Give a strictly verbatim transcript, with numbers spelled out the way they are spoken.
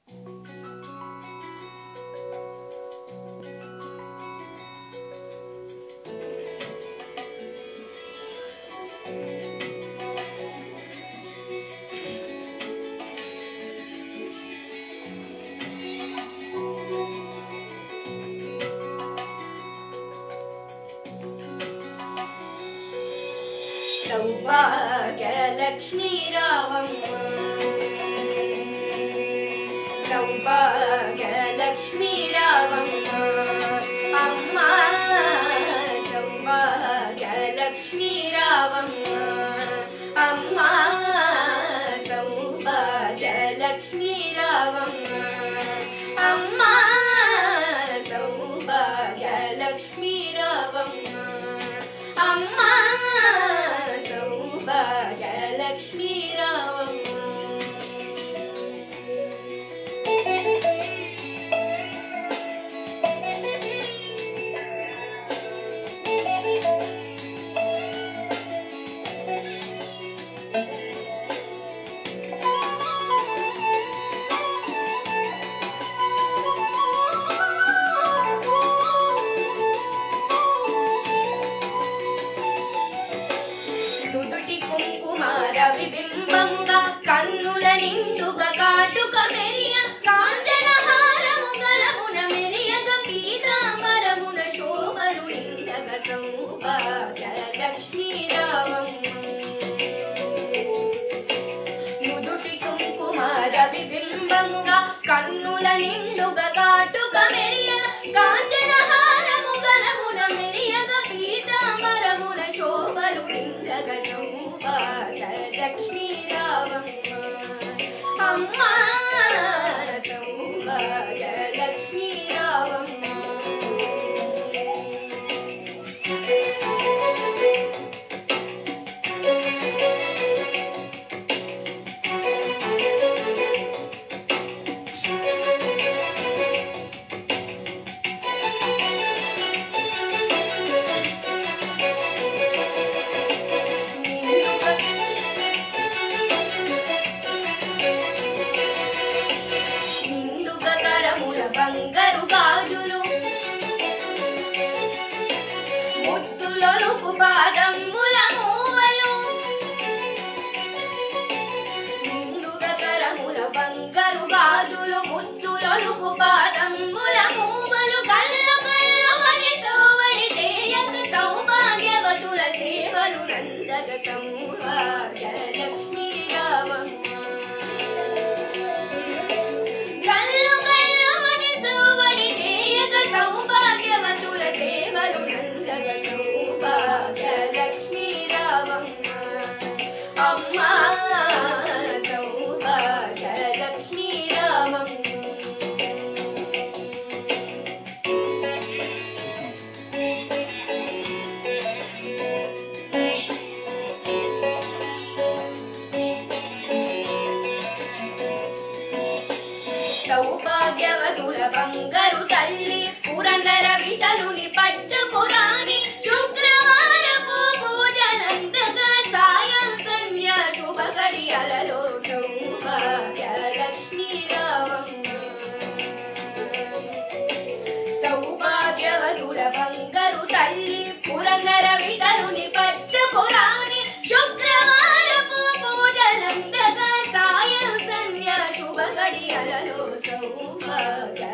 सौभाग्य लक्ष्मी ravvamma सौभाग्य Lakshmi ravvamma अम्मा सौभाग्य लक्ष्मी ravvamma अम्मा सौभाग्य लक्ष्मी ravvamma अम्मा सौभाग्य लक्ष्मी ravvamma अम्मा lakshmi ravvamma రవిబింబంగా కన్నుల నిండుగా కాటుక మెరియ కాంచన హారము గలమున మెరియగ పీతాంబరమున శోభలు ఇందగ సౌభాగ్య లక్ష్మీ ravvamma నుదుటి కుంకుమ రవిబింబంగా కన్నుల నిండుగా కాటుక మెరియ కాంచన హారము గలమున మెరియగ పీతాంబరమున శోభలు ఇందగ lakshmi ravvamma amma sowbhagya lakshmi ravvamma బంగారు గాజులు ముద్దులొలుకు పాదముల మూవలు నిండుగా కరముల బంగారు గాజులు ముద్దులొలుకు పాదముల మూవలు కళ్ళు కళ్ళు అని సోవడి చేయక సౌభాగ్యవతుల సేవలు నందగ సౌభాగ్య లక్ష్మీ ravvamma సౌభాగ్యవతుల సేవలు నందగ సౌభాగ్య లక్ష్మీ ravvamma అమ్మా సౌభాగ్య లక్ష్మీ ravvamma సౌభాగ్యవతుల బంగారు తల్లి పురందర విఠలుని పట్టుపురాణి శుక్రవారపు పూజలంతగా సాయం సంధ్య శుభ గడియలలో సౌభాగ్య లక్ష్మీ ravvamma సౌభాగ్యవతుల బంగారు తల్లి పురందర విఠలుని పట్టుపురాణి శుక్రవారపు పూజలంతగా సాయం సంధ్య శుభ గడియలలో సౌభాగ్య